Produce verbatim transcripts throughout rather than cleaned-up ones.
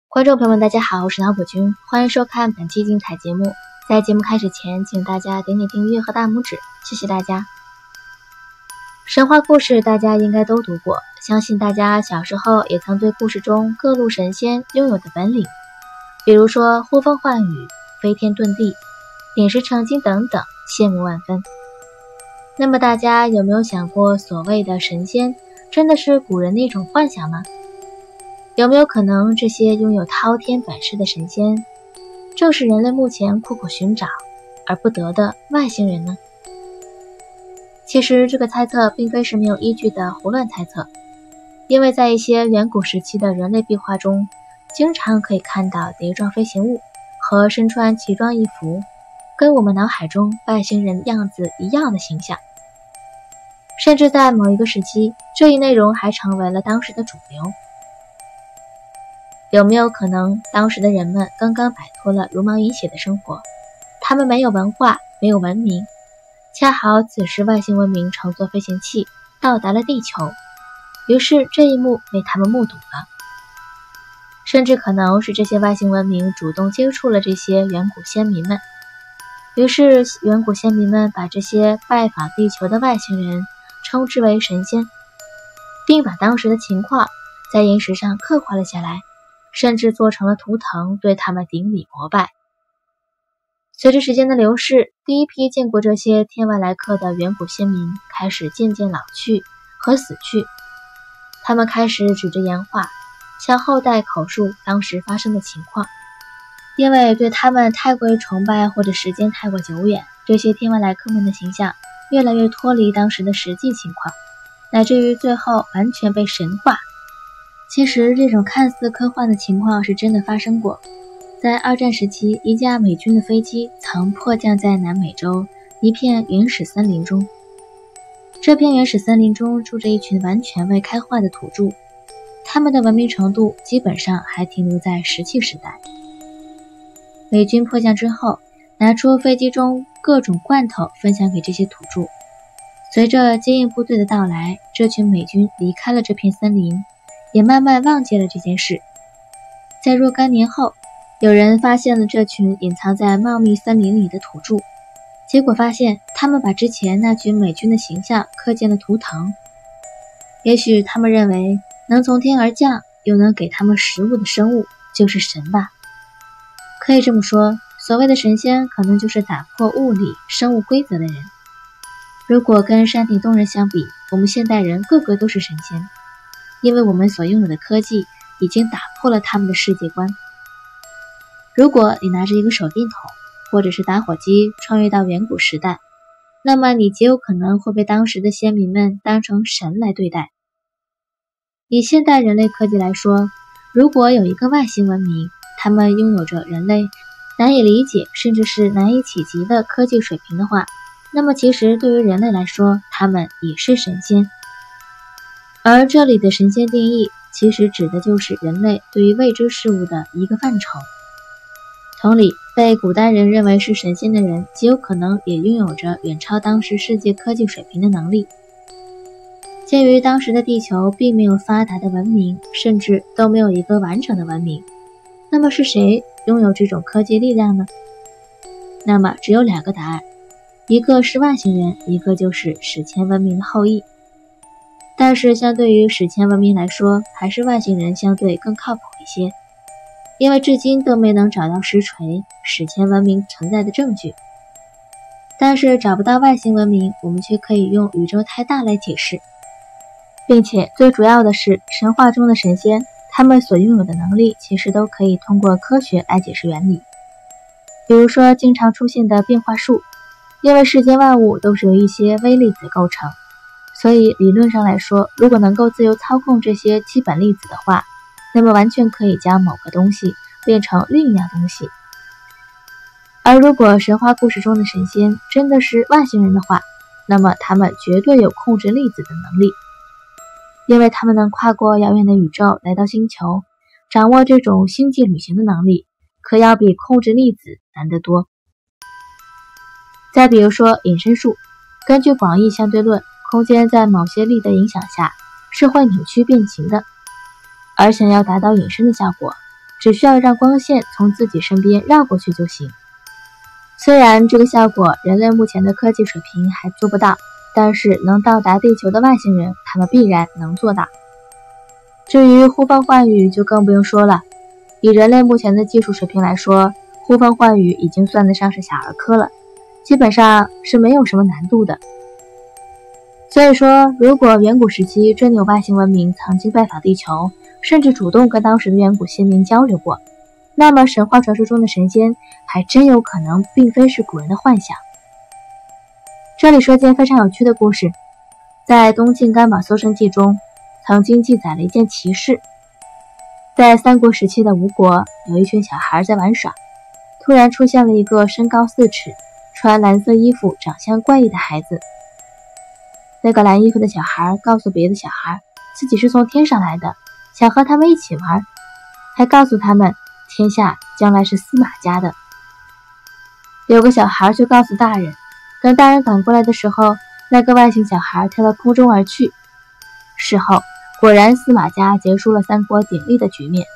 观众朋友们，大家好，我是脑补君，欢迎收看本期精彩节目。在节目开始前，请大家点点订阅和大拇指，谢谢大家。神话故事大家应该都读过，相信大家小时候也曾对故事中各路神仙拥有的本领，比如说呼风唤雨、飞天遁地、点石成金等等，羡慕万分。那么大家有没有想过，所谓的神仙真的是古人的一种幻想吗？有没有可能这些拥有滔天本事的神仙，正是人类目前苦苦寻找而不得的外星人呢？其实这个猜测并非是没有依据的胡乱猜测，因为在一些远古时期的人类壁画中，经常可以看到碟状飞行物和身穿奇装异服，跟我们脑海中外星人样子一样的形象。甚至在某一个时期，这一内容还成为了当时的主流。有没有可能当时的人们刚刚摆脱了茹毛饮血的生活，他们没有文化，没有文明，恰好此时外星文明乘坐飞行器到达了地球，于是这一幕被他们目睹了。甚至可能是这些外星文明主动接触了这些远古先民们，于是远古先民们把这些拜访地球的外星人称之为神仙，并把当时的情况在岩石上刻画了下来，甚至做成了图腾，对他们顶礼膜拜。随着时间的流逝，第一批见过这些天外来客的远古先民开始渐渐老去和死去，他们开始指着岩画向后代口述当时发生的情况。因为对他们太过于崇拜，或者时间太过久远，这些天外来客们的形象越来越脱离当时的实际情况，乃至于最后完全被神化。其实这种看似科幻的情况是真的发生过。在二战时期，一架美军的飞机曾迫降在南美洲一片原始森林中。这片原始森林中住着一群完全未开化的土著，他们的文明程度基本上还停留在石器时代。美军迫降之后，拿出飞机中各种罐头分享给这些土著。随着接应部队的到来，这群美军离开了这片森林，也慢慢忘记了这件事。在若干年后，有人发现了这群隐藏在茂密森林里的土著，结果发现他们把之前那群美军的形象刻进了图腾。也许他们认为能从天而降又能给他们食物的生物就是神吧。可以这么说，所谓的神仙可能就是打破物理生物规则的人。如果跟山顶洞人相比，我们现代人个个都是神仙，因为我们所拥有的科技已经打破了他们的世界观。如果你拿着一个手电筒或者是打火机穿越到远古时代，那么你极有可能会被当时的先民们当成神来对待。以现代人类科技来说，如果有一个外星文明，他们拥有着人类难以理解甚至是难以企及的科技水平的话，那么其实对于人类来说，他们也是神仙。而这里的神仙定义其实指的就是人类对于未知事物的一个范畴。同理，被古代人认为是神仙的人，极有可能也拥有着远超当时世界科技水平的能力。鉴于当时的地球并没有发达的文明，甚至都没有一个完整的文明，那么是谁拥有这种科技力量呢？那么只有两个答案，一个是外星人，一个就是史前文明的后裔。但是相对于史前文明来说，还是外星人相对更靠谱一些，因为至今都没能找到实锤史前文明存在的证据。但是找不到外星文明，我们却可以用宇宙太大来解释。并且最主要的是，神话中的神仙，他们所拥有的能力其实都可以通过科学来解释原理。比如说经常出现的变化数，因为世间万物都是由一些微粒子构成，所以理论上来说，如果能够自由操控这些基本粒子的话，那么完全可以将某个东西变成另一样东西。而如果神话故事中的神仙真的是外星人的话，那么他们绝对有控制粒子的能力，因为他们能跨过遥远的宇宙来到星球，掌握这种星际旅行的能力，可要比控制粒子难得多。再比如说隐身术，根据广义相对论，空间在某些力的影响下是会扭曲变形的，而想要达到隐身的效果， 只需要让光线从自己身边绕过去就行。虽然这个效果人类目前的科技水平还做不到，但是能到达地球的外星人，他们必然能做到。至于呼风唤雨就更不用说了，以人类目前的技术水平来说，呼风唤雨已经算得上是小儿科了，基本上是没有什么难度的。所以说，如果远古时期真有外星文明曾经拜访地球，甚至主动跟当时的远古先民交流过，那么神话传说中的神仙还真有可能并非是古人的幻想。这里说件非常有趣的故事，在《东晋干宝搜神记》中曾经记载了一件奇事。在三国时期的吴国，有一群小孩在玩耍，突然出现了一个身高四尺、穿蓝色衣服、长相怪异的孩子。那个蓝衣服的小孩告诉别的小孩，自己是从天上来的，想和他们一起玩，还告诉他们天下将来是司马家的。有个小孩就告诉大人，等大人赶过来的时候，那个外星小孩跳到空中而去。事后果然司马家结束了三国鼎立的局面。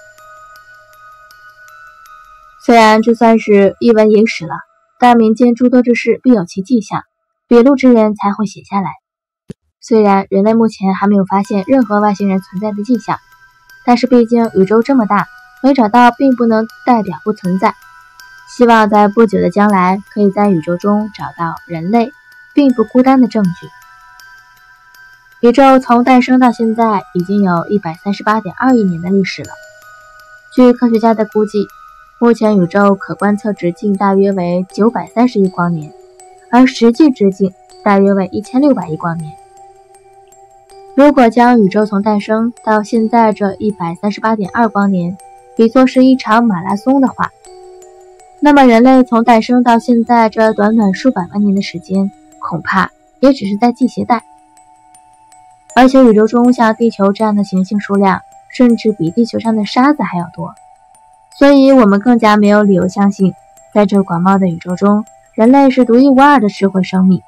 虽然这算是一文野史了，但民间诸多之事必有其迹象，笔录之人才会写下来。虽然人类目前还没有发现任何外星人存在的迹象，但是毕竟宇宙这么大，没找到并不能代表不存在。希望在不久的将来，可以在宇宙中找到人类并不孤单的证据。宇宙从诞生到现在已经有 一百三十八点二亿年的历史了。据科学家的估计，目前宇宙可观测直径大约为九百三十亿光年，而实际直径大约为一千六百亿光年。如果将宇宙从诞生到现在这 一百三十八点二光年比作是一场马拉松的话，那么人类从诞生到现在这短短数百万年的时间，恐怕也只是在系鞋带。而且宇宙中像地球这样的行星数量，甚至比地球上的沙子还要多，所以我们更加没有理由相信，在这广袤的宇宙中，人类是独一无二的智慧生命。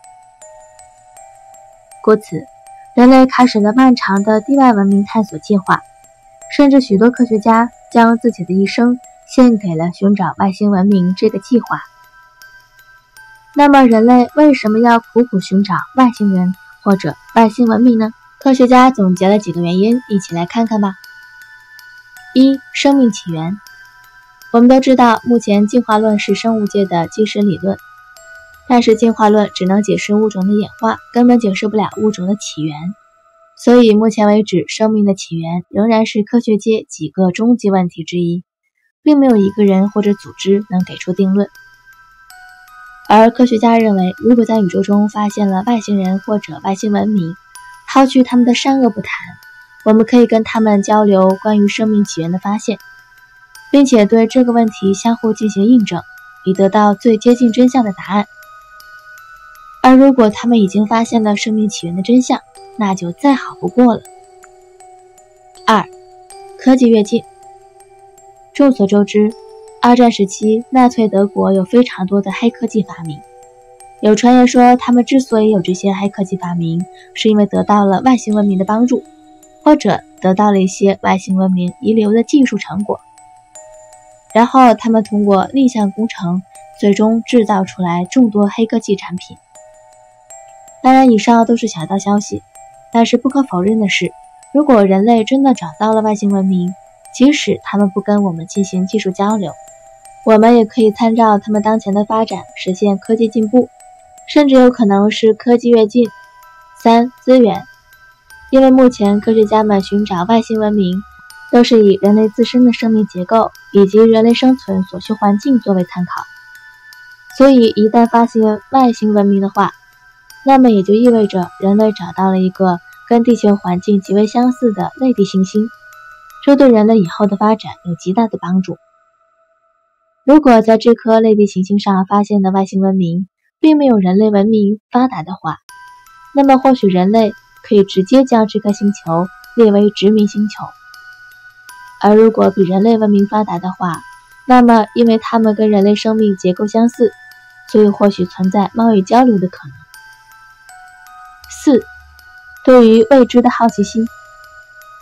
故此，人类开始了漫长的地外文明探索计划，甚至许多科学家将自己的一生献给了寻找外星文明这个计划。那么人类为什么要苦苦寻找外星人或者外星文明呢？科学家总结了几个原因，一起来看看吧。一、生命起源。我们都知道，目前进化论是生物界的基石理论，但是进化论只能解释物种的演化，根本解释不了物种的起源。所以目前为止，生命的起源仍然是科学界几个终极问题之一，并没有一个人或者组织能给出定论。而科学家认为，如果在宇宙中发现了外星人或者外星文明，抛去他们的善恶不谈，我们可以跟他们交流关于生命起源的发现，并且对这个问题相互进行印证，以得到最接近真相的答案。而如果他们已经发现了生命起源的真相，那就再好不过了。二、科技跃进。众所周知，二战时期纳粹德国有非常多的黑科技发明，有传言说他们之所以有这些黑科技发明，是因为得到了外星文明的帮助，或者得到了一些外星文明遗留的技术成果，然后他们通过逆向工程最终制造出来众多黑科技产品。当然以上都是小道消息，但是不可否认的是，如果人类真的找到了外星文明，即使他们不跟我们进行技术交流，我们也可以参照他们当前的发展实现科技进步，甚至有可能是科技跃进。三、资源。因为目前科学家们寻找外星文明都是以人类自身的生命结构以及人类生存所需环境作为参考，所以一旦发现外星文明的话，那么也就意味着人类找到了一个跟地球环境极为相似的类地行星，这对人类以后的发展有极大的帮助。如果在这颗类地行星上发现的外星文明并没有人类文明发达的话，那么或许人类可以直接将这颗星球列为殖民星球。而如果比人类文明发达的话，那么因为它们跟人类生命结构相似，所以或许存在贸易交流的可能。四、对于未知的好奇心。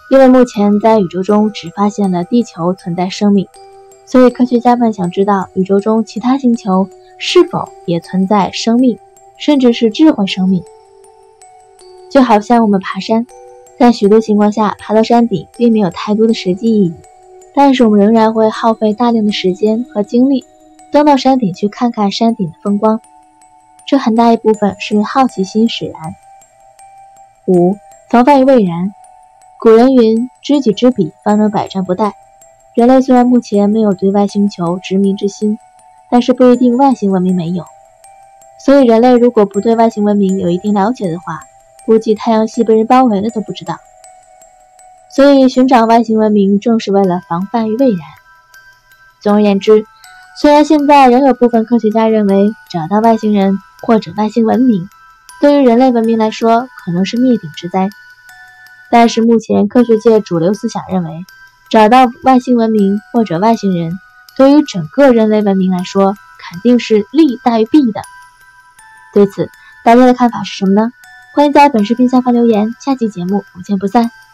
因为目前在宇宙中只发现了地球存在生命，所以科学家们想知道宇宙中其他星球是否也存在生命，甚至是智慧生命。就好像我们爬山，在许多情况下爬到山顶并没有太多的实际意义，但是我们仍然会耗费大量的时间和精力登到山顶去看看山顶的风光，这很大一部分是好奇心使然。五、防范于未然。古人云，知己知彼，方能百战不殆。人类虽然目前没有对外星球殖民之心，但是不一定外星文明没有。所以人类如果不对外星文明有一定了解的话，估计太阳系被人包围了都不知道。所以寻找外星文明正是为了防范于未然。总而言之，虽然现在仍有部分科学家认为找到外星人或者外星文明对于人类文明来说可能是灭顶之灾，但是目前科学界主流思想认为，找到外星文明或者外星人对于整个人类文明来说肯定是利大于弊的。对此大家的看法是什么呢？欢迎在本视频下方留言，下期节目不见不散。